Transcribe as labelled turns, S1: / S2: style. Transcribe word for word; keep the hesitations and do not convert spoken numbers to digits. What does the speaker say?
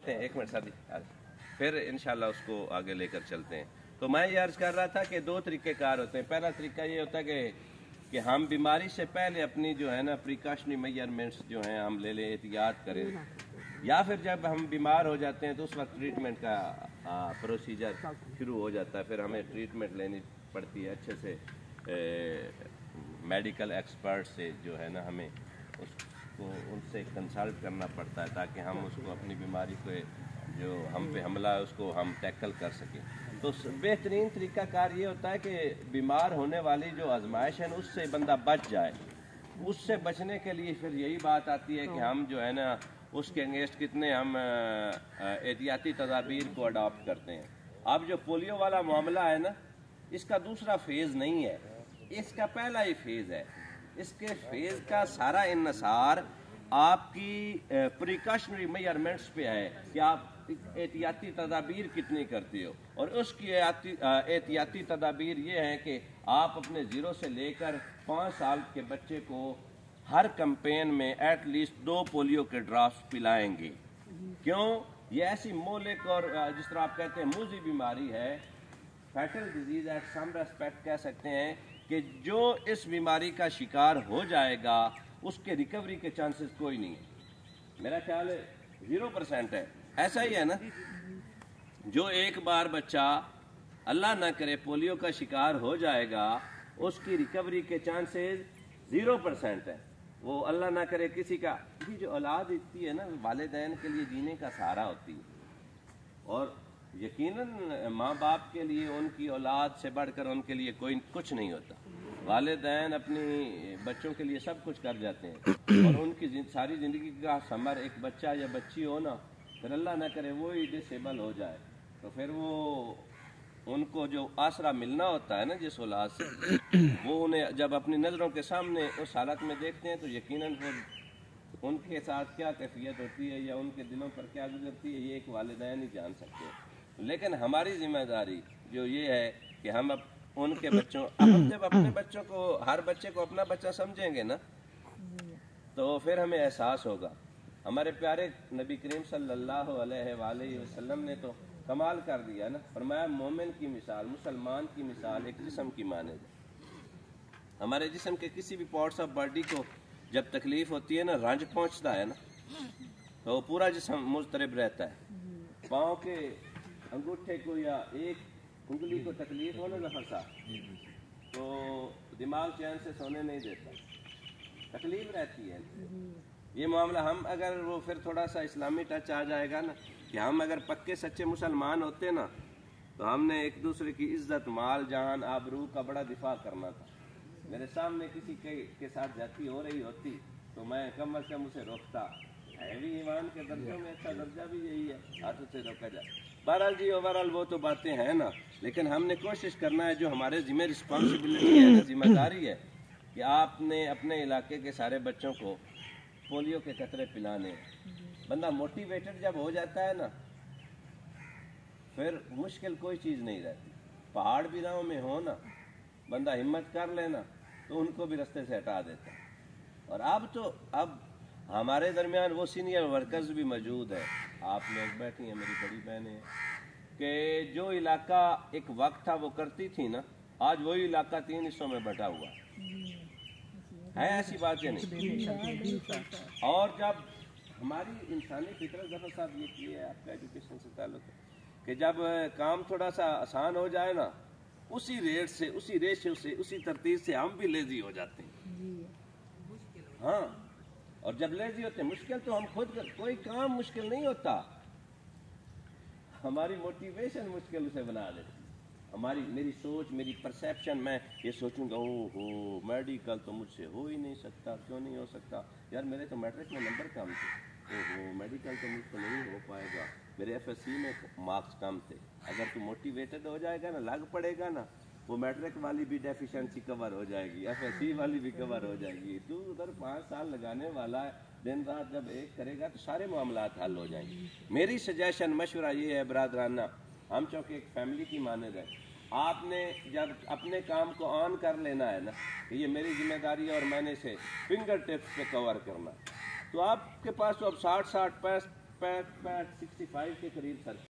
S1: دیکھتے ہیں, ایک منٹ سادی, پھر انشاءاللہ اس کو آگے لے کر چلتے ہیں. تو میں یہ عرض کر رہا تھا کہ دو طریقے کار ہوتے ہیں. پہلا طریقہ یہ ہوتا ہے کہ کہ ہم بیماری سے پہلے اپنی جو ہے نا پریکاشنری میجرمنٹس جو ہیں ہم لے لیں, احتیاط کریں, یا پھر جب ہم بیمار ہو جاتے ہیں تو اس وقت ٹریٹمنٹ کا پروسیجر شروع ہو جاتا ہے. پھر ہمیں ٹریٹمنٹ لینی پڑتی ہے اچھے سے میڈیکل ایکسپرٹ سے, جو ہے نا ہمیں اس کو ان سے کنسلٹ کرنا پڑتا ہے تاکہ ہم اس کو اپنی بیماری کو جو ہم پہ حملہ ہے اس کو ہم ٹیکل کر سکیں. تو بہترین طریقہ کار یہ ہوتا ہے کہ بیمار ہونے والی جو آزمائش ہے اس سے بندہ بچ جائے. اس سے بچنے کے لیے پھر یہی بات آتی ہے کہ ہم جو ہے نا اس کے انگیسٹ کتنے ہم احتیاطی تدابیر کو اڈاپٹ کرتے ہیں. اب جو پولیو والا معاملہ ہے نا, اس کا دوسرا فیز نہیں ہے, اس کا پہلا ہی فیز ہے. اس کے فیز کا سارا انحصار آپ کی پریکاشنری میجرمنٹس پہ ہے کہ آپ احتیاطی تدابیر کتنی کرتے ہو. اور اس کی احتیاطی تدابیر یہ ہیں کہ آپ اپنے زیرو سے لے کر پانچ سال کے بچے کو ہر کمپین میں ایٹ لیسٹ دو پولیو کے ڈراپس پلائیں گے. کیوں؟ یہ ایسی مولک اور جس طرح آپ کہتے ہیں موذی بیماری ہے, fatal disease at some respect کہہ سکتے ہیں, کہ جو اس بیماری کا شکار ہو جائے گا اس کے ریکوری کے چانسز کوئی نہیں ہے. میرا خیال ہے زیرو پرسینٹ ہے. ایسا ہی ہے نا, جو ایک بار بچہ اللہ نہ کرے پولیو کا شکار ہو جائے گا اس کی ریکوری کے چانسز زیرو پرسینٹ ہے. وہ اللہ نہ کرے کسی کا, یہ جو اولاد ہوتی ہے نا والدین کے لیے جینے کا سہارا ہوتی ہے, اور یقیناً ماں باپ کے لیے ان کی اولاد سے بڑھ کر ان کے لیے کوئی کچھ نہیں ہوتا. والدین اپنی بچوں کے لیے سب کچھ کر جاتے ہیں, اور ان کی ساری زندگی کا ثمر ایک بچہ یا بچی ہو نا, پھر اللہ نہ کرے وہی ڈسیبل ہو جائے تو پھر وہ ان کو جو آسرا ملنا ہوتا ہے نا جس اولاد سے, وہ انہیں جب اپنی نظروں کے سامنے اس حالت میں دیکھتے ہیں تو یقیناً وہ ان کے ساتھ کیا کیفیت ہوتی ہے یا ان کے دلوں پر کیا گزرتی ہے یہ ایک والدین ہی جان سکتے ہیں. لیکن ہماری ذمہ داری جو یہ ہے کہ ہم اب ان کے بچوں, اب ہم جب اپنے بچوں کو, ہر بچے کو اپنا بچہ سمجھیں گے نا تو پھر ہمیں احساس ہوگا. ہمارے پیارے نبی کریم صلی اللہ علیہ وآلہ وسلم نے تو کمال کر دیا نا, فرمایا مومن کی مثال, مسلمان کی مثال ایک جسم کی مانند ہے. ہمارے جسم کے کسی بھی پارٹس آف باڈی کو جب تکلیف ہوتی ہے نا, رنج پہنچتا ہے نا, تو پورا جسم مضطرب رہتا ہے. پاؤں کے انگوٹھے کو یا ایک انگلی کو تکلیف ہونے لگا سا تو دماغ چین سے سونے نہیں دیتا, تکلیف رہتی ہے. یہ معاملہ ہم اگر وہ پھر تھوڑا سا اسلامی ٹچ آ جائے گا نا, کہ ہم اگر پکے سچے مسلمان ہوتے نا تو ہم نے ایک دوسرے کی عزت, مال, جان, آبرو کا بڑا دفاع کرنا تھا. میرے سامنے کسی کے کے ساتھ جاتی ہو رہی ہوتی تو میں کم از کم اسے روکتا. ہے بھی ایمان کے درجوں میں اچھا درجہ بھی یہی ہے, ہاتھوں سے روکا جائے. بہرحال جی اوورآل وہ تو باتیں ہیں نا, لیکن ہم نے کوشش کرنا ہے, جو ہمارے ذمہ رسپانسبلٹی ہے نا, ذمہ داری ہے کہ آپ نے اپنے علاقے کے سارے بچوں کو پولیو کے قطرے پلانے. بندہ موٹیویٹڈ جب ہو جاتا ہے نا پھر مشکل کوئی چیز نہیں رہتی. پہاڑ بھی راہوں میں ہو نا, بندہ ہمت کر لینا تو ان کو بھی رستے سے ہٹا دیتا ہے. اور اب تو اب ہمارے درمیان وہ سینئر ورکرز بھی موجود ہیں, آپ لوگ بیٹھی ہیں, میری بڑی بہنیں ہیں, کہ جو علاقہ ایک وقت تھا وہ کرتی تھی نا, آج وہی علاقہ تین حصوں میں بٹا ہوا ہے. ایسی بات ہے نہیں. اور جب ہماری انسانی فطرت ظفر صاحب یہ کی ہے, آپ کا ایجوکیشن سے تعلق ہے, کہ جب کام تھوڑا سا آسان ہو جائے نا, اسی ریٹ سے, اسی ریشو سے, اسی ترتیب سے ہم بھی لیزی ہو جاتے ہیں. ہاں, اور جب لیزی ہوتے ہیں, مشکل تو ہم خود کر, کوئی کام مشکل نہیں ہوتا, ہماری موٹیویشن مشکل اسے بنا دیتی. ہماری میری سوچ, میری پرسیپشن, میں یہ سوچوں گا او ہو میڈیکل تو مجھ سے ہو ہی نہیں سکتا, کیوں نہیں ہو سکتا یار, میرے تو میٹرک میں نمبر کم تھے, او ہو میڈیکل تو مجھ سے نہیں ہو پائے گا, میرے ایف ایس سی میں مارکس کم تھے. اگر تو موٹیویٹڈ ہو جائے گا نا, لگ پڑے گا نا, وہ میٹرک والی بھی ڈیفیشنسی کور ہو جائے گی, ایف ایس سی والی بھی کور ہو جائے گی. تو ادھر پانچ سال لگانے والا ہے, دن رات جب ایک کرے گا تو سارے معاملات حل ہو جائیں گے. میری سجیشن, مشورہ یہ ہے برادرانہ, ہم چونکہ ایک فیملی کی مانند ہے, آپ نے جب اپنے کام کو آن کر لینا ہے نا کہ یہ میری ذمہ داری ہے اور میں نے اسے فنگر ٹپس پہ کور کرنا, تو آپ کے پاس تو اب ساٹھ ساٹھ पैंठ पैंठ सिक्सटी फाइव के करीब सर